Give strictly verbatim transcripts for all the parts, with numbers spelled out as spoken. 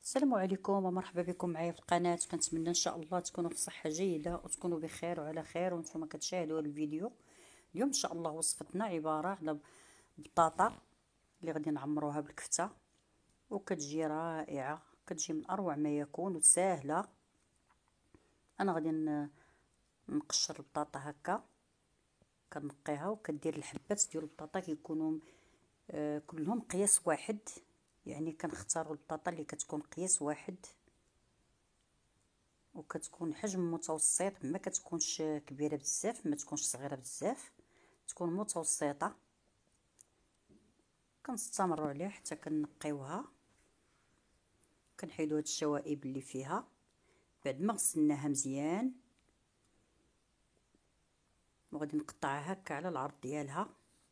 السلام عليكم ومرحبا بكم معايا في القناه. كنتمنى ان شاء الله تكونوا في صحه جيده وتكونوا بخير وعلى خير وانتم كتشاهدوا الفيديو. اليوم ان شاء الله وصفتنا عباره على بطاطا اللي غادي نعمروها بالكفته، وكتجي رائعه، كتجي من اروع ما يكون وسهله. انا غادي نقشر البطاطا هكا، كنقيها وكدير الحبات ديال البطاطا كيكونوا آه كلهم قياس واحد، يعني كنختاروا البطاطا اللي كتكون قياس واحد وكتكون حجم متوسط، ما كتكونش كبيره بزاف ما تكونش صغيره بزاف، تكون متوسطه. كنستمروا عليه حتى كنقيوها، كنحيدوا هاد الشوائب اللي فيها بعد ما غسلناها مزيان، وغادي نقطعها هكا على العرض ديالها.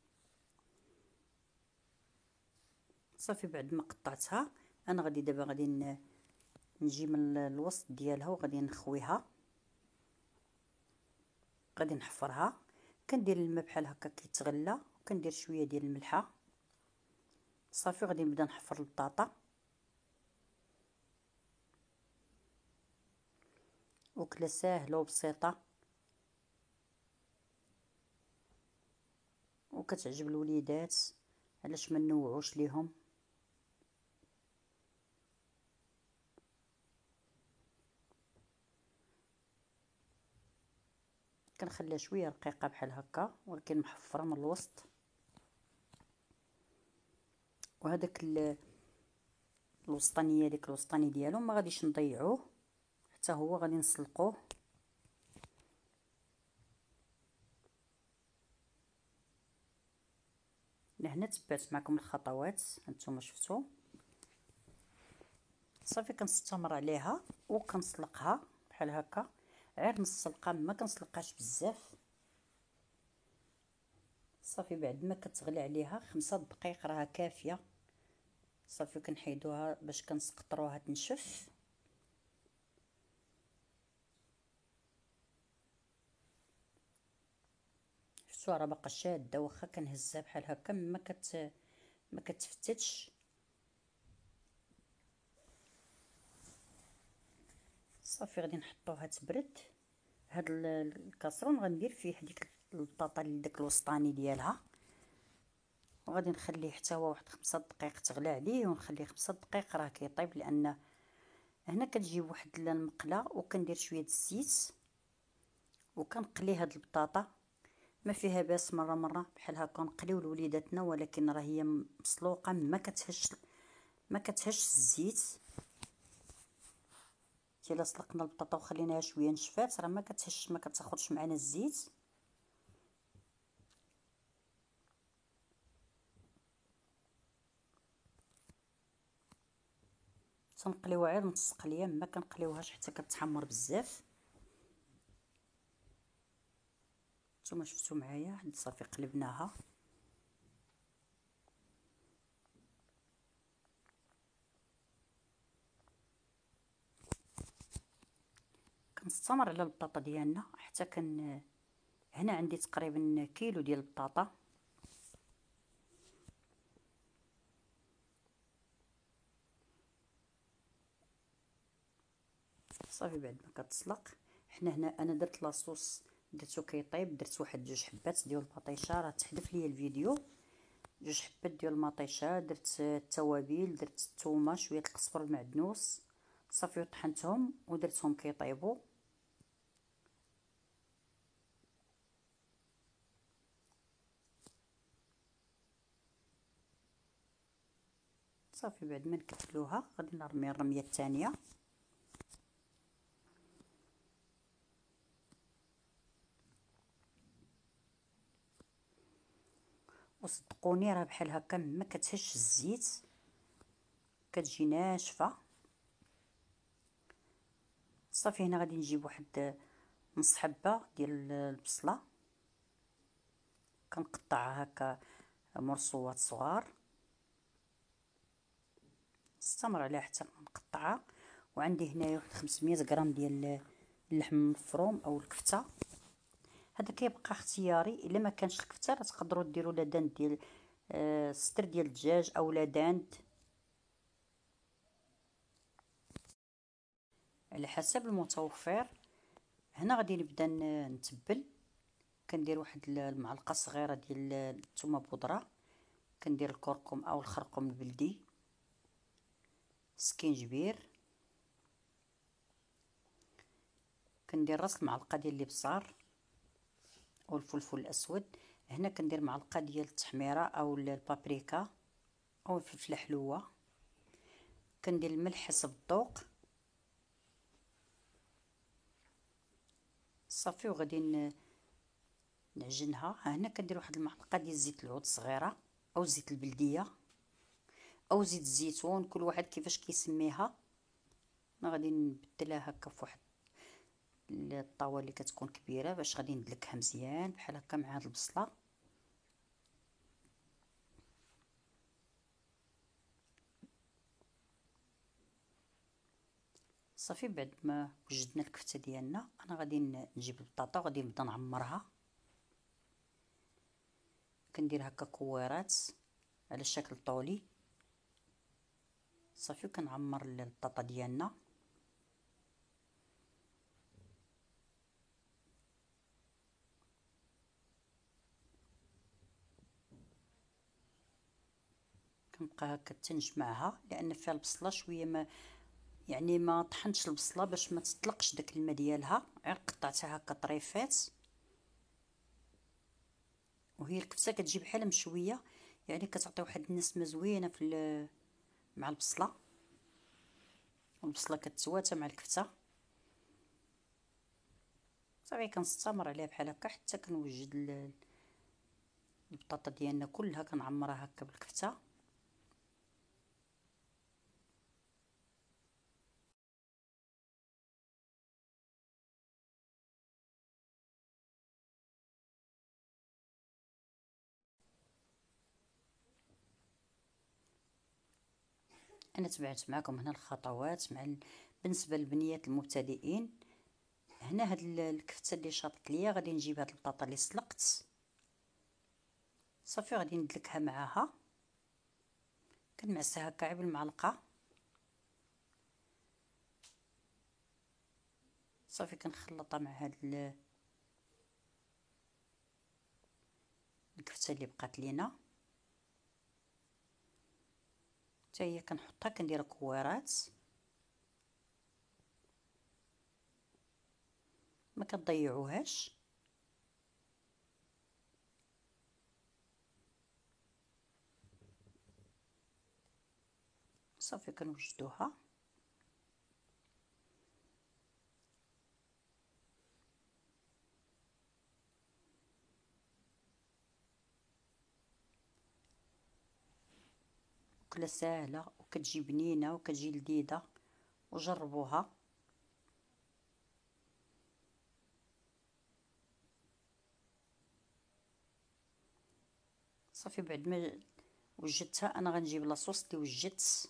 صافي بعد ما قطعتها انا غادي دابا غادي نجي من الوسط ديالها وغادي نخويها، غادي نحفرها. كندير الماء بحال هكا كيتغلى وكندير شويه ديال الملحه. صافي غادي نبدا نحفر البطاطا، وكله ساهله وبسيطه وكتعجب الوليدات، علاش ما نوعوش ليهم. كنخليها شويه رقيقه بحال هكا ولكن محفره من الوسط. وهذاك الوسطانيه ديك الوسطاني ديالو ما غاديش نضيعوه، حتى هو غادي نسلقوه. لهنا تبعت معكم الخطوات هانتوما شفتوا. صافي كنستمر عليها وكنسلقها بحال هكا، غير نص سلقه، ما كنسلقهاش بزاف. صافي بعد ما كتغلي عليها خمسة دقائق راها كافيه. صافي كنحيدوها باش كنسقطروها تنشف. شفتوا راه باقا شاده، واخا كنهزها بحال هكا ما كت ما كتفتتش. صافي غادي نحطوها تبرد. هاد الكاسرون غندير فيه ديك البطاطا اللي داك الوسطاني ديالها، وغادي نخليه حتى هو واحد خمسة دقائق تغلى عليه، ونخليه خمسة دقائق راه كيطيب. لان هنا كتجيب واحد المقله وكندير شويه الزيت وكنقلي هاد البطاطا. ما فيها باس مره مره بحال هكا نقليو لوليداتنا، ولكن راه هي مسلوقه ما كتهش ما كتهش الزيت. الا سلقنا البطاطا وخليناها شويه نشفات راه ما كتهش ما كتاخذش معنا الزيت. تنقليوها غير نص قليه، ما كنقليوهاش حتى كتحمر بزاف. نتوما شفتوا معايا صافي قلبناها. كنستمر على البطاطا ديالنا حتى كن هنا عندي تقريبا كيلو ديال البطاطا. صافي بعد ما كتسلق، حنا هنا انا درت لاصوص درتو كيطيب، درت واحد جوج حبات ديال البطيشه، راه تحذف ليا الفيديو. جوج حبات ديال المطيشه، درت التوابل، درت الثومه، شويه القزبر المعدنوس. صافي وطحنتهم ودرتهم كيطيبوا. صافي بعد ما نكتلوها غادي نرمي الرميه الثانيه. وصدقوني راه بحال هكا ما كتهش الزيت، كتجي ناشفه. صافي هنا غادي نجيب واحد نص حبه ديال البصله، كنقطعها هكا مرصوات صغار، نستمر عليها حتى نقطعها. وعندي هنايا واحد خمسمية غرام ديال اللحم المفروم او الكفته. هذا كيبقى اختياري، الا ما كانش الكفته راه تقدروا ديروا لا داند ديال آه ستر ديال الدجاج او لا داند. على حسب المتوفر. هنا غادي نبدا نتبل. كندير واحد المعلقه صغيره ديال الثومه بودره، كندير الكركم او الخرقوم البلدي، سكينجبير، كندير راس المعلقه ديال الابزار والفلفل الاسود. هنا كندير معلقه ديال التحميره او البابريكا او الفلفله حلوه، كندير الملح حسب الذوق صافي. وغادي نعجنها. هنا كندير واحد المعلقه ديال زيت العود صغيره او زيت البلديه او زيت الزيتون، كل واحد كيفاش كيسميها. انا غادي نبدلها هكا فواحد الطاوه اللي كتكون كبيره باش غادي ندلكها مزيان بحال هكا مع هاد البصله. صافي بعد ما وجدنا الكفته ديالنا، انا غادي نجيب البطاطا وغادي نبدا نعمرها. كندير هكا كويرات على شكل طولي صافي، كنعمر البطاطا ديالنا. كنبقى هكا تنجمعها لان فيها البصله شويه، ما يعني ما طحنتش البصله باش ما تطلقش داك الماء ديالها، غير قطعتها هكا طريفات. وهي الكبسه كتجي بحال مشويه، يعني كتعطي واحد النسمه زوينه في مع البصله، والبصله كتواتى مع الكفته. صافي كنستمر عليها بحال هكا حتى كنوجد البطاطا ديالنا كلها كنعمرها هكا بالكفته. انا تبعت معكم هنا الخطوات مع ال... بالنسبه للبنيات المبتدئين. هنا هاد الكفته اللي شاطت ليا غادي نجيب هاد البطاطا اللي سلقت صافي، غادي ندلكها معاها، كنمعسها هكا بالمعلقه صافي. كنخلطها مع هاد الكفته اللي بقات لينا حتى هي كنحطها، كندير كويرات ما كتضيعوهاش. صافي كنوجدوها. أكلة ساهلة وكتجي بنينة وكتجي لذيذة، وجربوها. صافي بعد ما وجدتها انا غنجيب لاصوص اللي وجدت،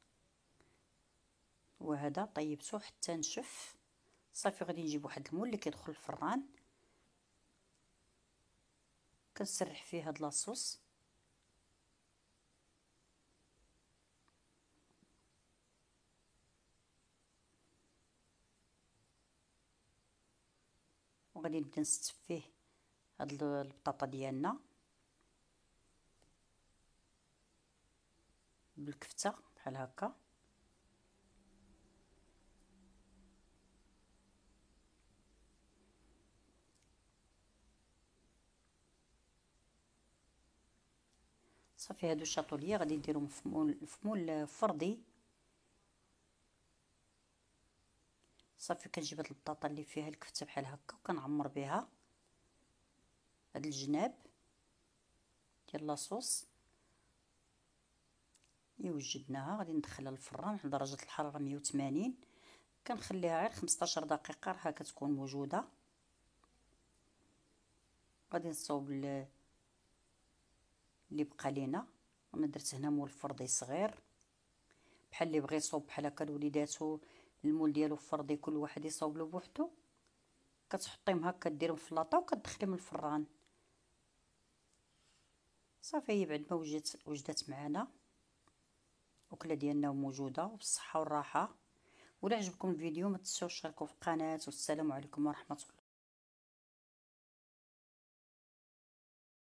وهذا طيبته حتى نشف. صافي غادي نجيب واحد المول اللي كيدخل الفران، كنسرح فيه هاد لاصوص وغادي نبدا نستف فيه هاد البطاطا ديالنا بالكفته بحال هكا. صافي هادو شاطو ليا، غادي نديرهم في مول في مول فردي. صافي كنجيب هاد البطاطا اللي فيها الكفته بحال هكا وكنعمر بها هاد الجناب ديال لاصوص اللي وجدناها. غادي ندخلها للفران على درجه الحراره مية وثمانين، كنخليها غير خمسطاش دقيقه راها كتكون موجوده. غادي نصاوب اللي بقى لينا. انا درت هنا مول فردي صغير، بحال اللي بغى يصوب بحال هكا لوليداتو المول ديالو فردي، كل واحد يصاوب له بوحدو. كتحطيهم هكا ديرهم في لاطا وكتدخليهم الفران. صافي هي بعد ما وجدت وجدت معنا، وكله ديالنا موجوده وبالصحه والراحه. ولا عجبكم الفيديو ما تنساوش تشتركوا في القناه. والسلام عليكم ورحمه الله.